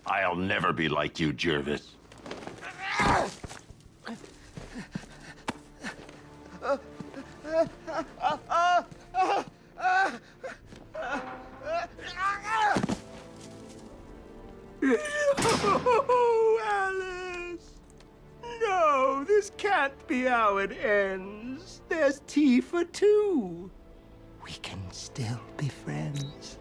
I'll never be like you, Jervis. Oh, Alice! No, this can't be how it ends. There's tea for two. We can still be friends.